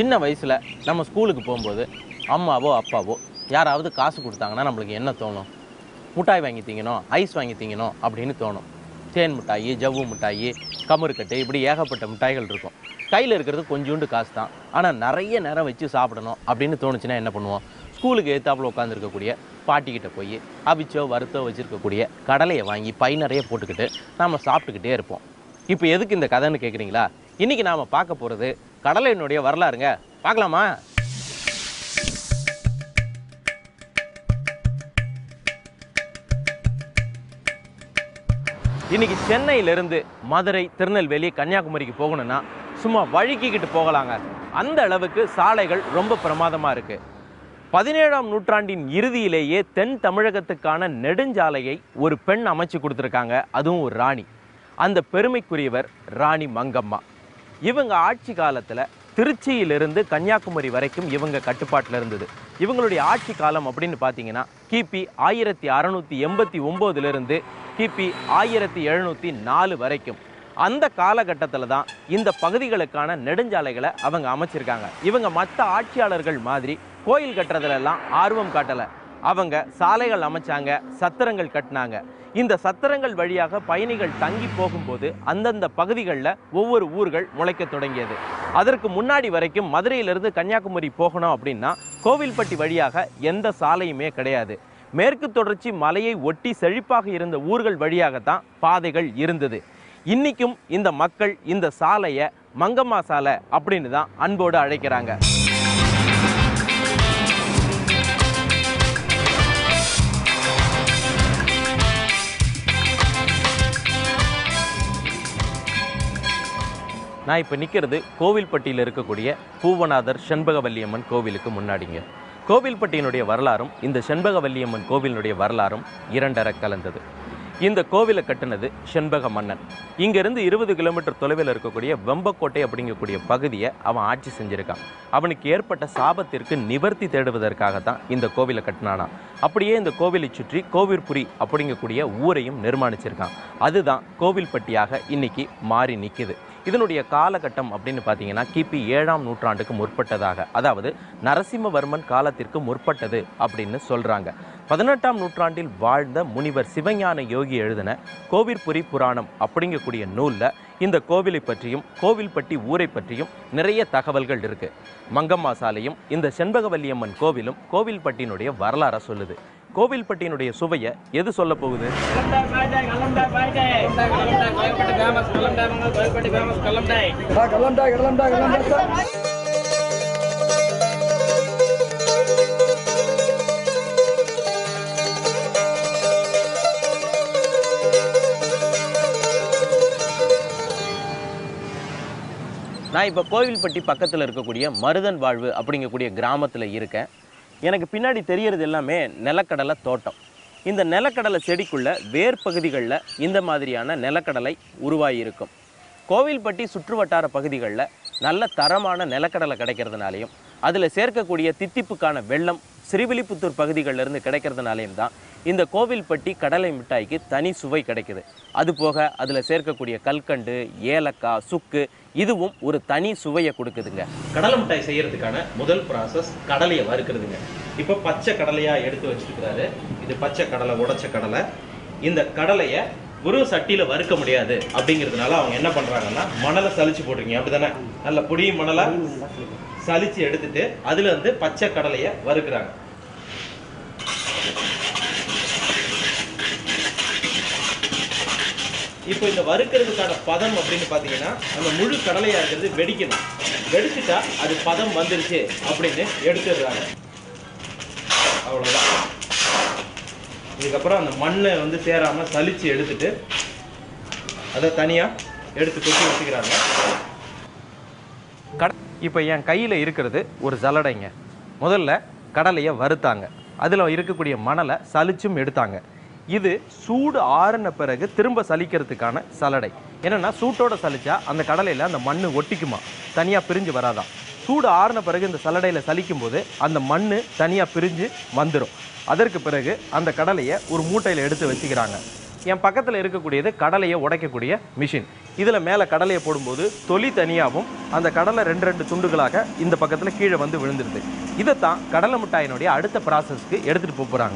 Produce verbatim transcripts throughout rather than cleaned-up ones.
சின்ன வயசில் நம்ம ஸ்கூலுக்கு போகும்போது அம்மாவோ அப்பாவோ யாராவது காசு கொடுத்தாங்கன்னா நம்மளுக்கு என்ன தோணும்? மிட்டாய் வாங்கி திங்கணும், ஐஸ் வாங்கி திங்கணும் அப்படின்னு தோணும். தேன் மிட்டாயி, ஜவ்வு மிட்டாயி, கமுறுக்கட்டு, இப்படி ஏகப்பட்ட மிட்டாய்கள் இருக்கும். கையில் இருக்கிறது கொஞ்சோண்டு காசு தான், ஆனால் நிறைய நேரம் வச்சு சாப்பிடணும் அப்படின்னு தோணுச்சுன்னா என்ன பண்ணுவோம்? ஸ்கூலுக்கு எதிர்த்தாப்புல உட்காந்துருக்கக்கூடிய பாட்டிக்கிட்ட போய் அவிச்சோ வறுத்தோ வச்சுருக்கக்கூடிய கடலையை வாங்கி பை நிறைய போட்டுக்கிட்டு நாம் சாப்பிட்டுக்கிட்டே இருப்போம். இப்போ எதுக்கு இந்த கதைன்னு கேட்குறீங்களா? இன்றைக்கி நாம் பார்க்க போகிறது கடலையினுடைய வரலாறுங்க. பார்க்கலாமா? இன்றைக்கி சென்னையிலேருந்து மதுரை, திருநெல்வேலி, கன்னியாகுமரிக்கு போகணுன்னா சும்மா வழுக்கிக்கிட்டு போகலாங்க. அந்த அளவுக்கு சாலைகள் ரொம்ப பிரமாதமாக இருக்குது. பதினேழாம் நூற்றாண்டின் இறுதியிலேயே தென் தமிழகத்துக்கான நெடுஞ்சாலையை ஒரு பெண் அமைச்சு கொடுத்துருக்காங்க, அதுவும் ஒரு ராணி. அந்த பெருமைக்குரியவர் ராணி மங்கம்மா. இவங்க ஆட்சி காலத்தில் திருச்சியிலிருந்து கன்னியாகுமரி வரைக்கும் இவங்க கட்டுப்பாட்டில் இருந்தது. இவங்களுடைய ஆட்சி காலம் அப்படின்னு பார்த்தீங்கன்னா கிபி ஆயிரத்தி அறநூற்றி எண்பத்தி ஒம்போதுலேருந்து கிபி ஆயிரத்தி எழுநூற்றி நாலு வரைக்கும். அந்த காலகட்டத்தில் தான் இந்த பகுதிகளுக்கான நெடுஞ்சாலைகளை அவங்க அமைச்சிருக்காங்க. இவங்க மற்ற ஆட்சியாளர்கள் மாதிரி கோயில் கட்டுறதுலெல்லாம் ஆர்வம் காட்டலை. அவங்க சாலைகள் அமைச்சாங்க, சத்திரங்கள் கட்டினாங்க. இந்த சத்திரங்கள் வழியாக பயணிகள் தங்கி போகும்போது அந்தந்த பகுதிகளில் ஒவ்வொரு ஊர்கள் முளைக்க தொடங்கியது. அதற்கு முன்னாடி வரைக்கும் மதுரையிலிருந்து கன்னியாகுமரி போகணும் அப்படின்னா கோவில்பட்டி வழியாக எந்த சாலையுமே கிடையாது. மேற்கு தொடர்ச்சி மலையை ஒட்டி செழிப்பாக இருந்த ஊர்கள் வழியாகத்தான் பாதைகள் இருந்தது. இன்னைக்கும் இந்த மக்கள் இந்த சாலையை மங்கம்மா சாலை அப்படின்னு தான் அன்போடு அழைக்கிறாங்க. நான் இப்போ நிற்கிறது கோவில்பட்டியில் இருக்கக்கூடிய பூவநாதர் செண்பகவல்லியம்மன் கோவிலுக்கு முன்னாடிங்க. கோவில்பட்டியினுடைய வரலாறும் இந்த செண்பகவல்லியம்மன் கோவிலினுடைய வரலாறும் இரண்டரை கலந்தது. இந்த கோவிலை கட்டினது செண்பக மன்னன். இங்கேருந்து இருபது கிலோமீட்டர் தொலைவில் இருக்கக்கூடிய வெம்பக்கோட்டை அப்படிங்கக்கூடிய பகுதியை அவன் ஆட்சி செஞ்சுருக்கான். அவனுக்கு ஏற்பட்ட சாபத்திற்கு நிவர்த்தி தேடுவதற்காகத்தான் இந்த கோவிலை கட்டினானா. அப்படியே இந்த கோவிலை சுற்றி கோவில்புரி அப்படிங்கக்கூடிய ஊரையும் நிர்மாணிச்சிருக்கான். அதுதான் கோவில்பட்டியாக இன்னைக்கு மாறி நிற்குது. இதனுடைய காலகட்டம் அப்படின்னு பார்த்தீங்கன்னா கிபி ஏழாம் நூற்றாண்டுக்கு முற்பட்டதாக, அதாவது நரசிம்மவர்மன் காலத்திற்கு முற்பட்டது அப்படின்னு சொல்கிறாங்க. பதினெட்டாம் நூற்றாண்டில் வாழ்ந்த முனிவர் சிவஞான யோகி எழுதின கோவில்புரி புராணம் அப்படிங்கக்கூடிய நூலில் இந்த கோவிலை பற்றியும் கோவில்பட்டி ஊரை பற்றியும் நிறைய தகவல்கள் இருக்குது. மங்கம்மா சாலையும் இந்த செண்பகவல்லியம்மன் கோவிலும் கோவில்பட்டியினுடைய வரலாறை சொல்லுது. கோவில்பட்டியினுடைய சுவையை எது சொல்ல போகுது? நான் இப்போ கோவில்பட்டி பக்கத்தில் இருக்கக்கூடிய மருதன் வாழ்வு அப்படிங்கக்கூடிய கிராமத்தில் இருக்கேன். எனக்கு பின்னாடி தெரியறது எல்லாமே நிலக்கடலை தோட்டம். இந்த நிலக்கடலை செடிக்குள்ள வேர் பகுதிகளில் இந்த மாதிரியான நிலக்கடலை உருவாகியிருக்கும். கோவில்பட்டி சுற்று வட்டார பகுதிகளில் நல்ல தரமான நிலக்கடலை கிடைக்கிறதுனாலையும் அதில் சேர்க்கக்கூடிய தித்திப்புக்கான வெள்ளம் ஸ்ரீவில்லிபுத்தூர் பகுதிகளிலிருந்து கிடைக்கிறதுனாலையும் தான் இந்த கோவில்பட்டி கடலை மிட்டாய்க்கு தனி சுவை கிடைக்குது. அதுபோக அதில் சேர்க்கக்கூடிய கல்கண்டு, ஏலக்காய், சுக்கு, இதுவும் ஒரு தனி சுவையை கொடுக்குதுங்க. கடலை மிட்டாய் செய்யறதுக்கான முதல் ப்ராசஸ் கடலையை வறுக்கிறதுங்க. இப்போ பச்சை கடலையாக எடுத்து வச்சுருக்கிறாரு. இது பச்சை கடலை, உடைச்ச கடலை. இந்த கடலையை ஒரு சட்டியில் வறுக்க முடியாது அப்படிங்கிறதுனால அவங்க என்ன பண்ணுறாங்கன்னா மணலை சலிச்சு போட்டிருக்கீங்க, அப்படி தானே? நல்ல பொடி மணலை சலிச்சு எடுத்துட்டு அதில் வந்து பச்சை கடலையை வறுக்கிறாங்க. இப்போ இந்த வறுக்கிறதுக்கான பதம் அப்படின்னு பார்த்தீங்கன்னா அந்த முழு கடலையாக இருக்கிறது வெடிக்கணும். வெடிச்சுட்டா அது பதம் வந்துருச்சு அப்படின்னு எடுத்துடுறாங்க. அவ்வளோதான். இதுக்கப்புறம் அந்த மண்ணை வந்து சேராமல் சலிச்சு எடுத்துட்டு அதை தனியாக எடுத்து கொட்டி வச்சுக்கிறாங்க. கட இப்போ என் கையில் இருக்கிறது ஒரு ஜல்லடைங்க. முதல்ல கடலையை வறுத்தாங்க, அதில் இருக்கக்கூடிய மணலை சலிச்சும் எடுத்தாங்க. இது சூடு ஆறின பிறகு திரும்ப சலிக்கிறதுக்கான சலடை. என்னென்னா சூட்டோட சலிச்சா அந்த கடலையில் அந்த மண் ஒட்டிக்குமா, தனியாக பிரிஞ்சு வராதான். சூடு ஆறின பிறகு இந்த சலடையில் சலிக்கும் போது அந்த மண் தனியாக பிரிஞ்சு வந்துடும். அதற்கு பிறகு அந்த கடலையை ஒரு மூட்டையில் எடுத்து வச்சுக்கிறாங்க. என் பக்கத்தில் இருக்கக்கூடியது கடலையை உடைக்கக்கூடிய மிஷின். இதில் மேலே கடலையை போடும்போது தொலி தனியாகவும் அந்த கடலை ரெண்டு ரெண்டு துண்டுகளாக இந்த பக்கத்தில் கீழே வந்து விழுந்துருது. இதைத்தான் கடலை மிட்டாயினுடைய அடுத்த ப்ராசஸ்க்கு எடுத்துகிட்டு போக போகிறாங்க.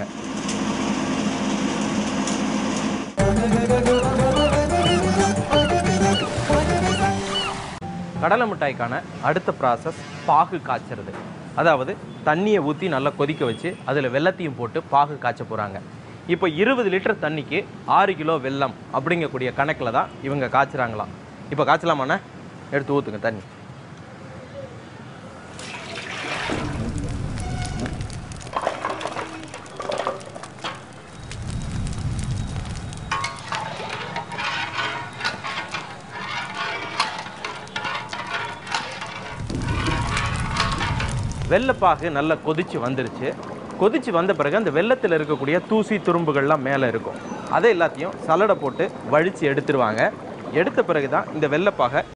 கடலை மிட்டாய்க்கான அடுத்த ப்ராசஸ் பாகு காய்ச்சறது. அதாவது தண்ணியை ஊற்றி நல்லா கொதிக்க வச்சு அதில் வெல்லத்தையும் போட்டு பாகு காய்ச்ச போகிறாங்க. இப்போ இருபது லிட்டர் தண்ணிக்கு ஆறு கிலோ வெல்லம் அப்படிங்கக்கூடிய கணக்கில் தான் இவங்க காய்ச்சுறாங்களாம். இப்போ காய்ச்சலாமாண்ணே? எடுத்து ஊற்றுங்க தண்ணி. வெள்ளப்பாகு நல்லா கொதிச்சு வந்துருச்சு. கொதிச்சு வந்த பிறகு அந்த வெள்ளத்தில் இருக்கக்கூடிய தூசி துரும்புகள்லாம் மேலே இருக்கும். அதை எல்லாத்தையும் சலடை போட்டு வழித்து எடுத்துருவாங்க. எடுத்த பிறகு தான் இந்த வெள்ளப்பாகை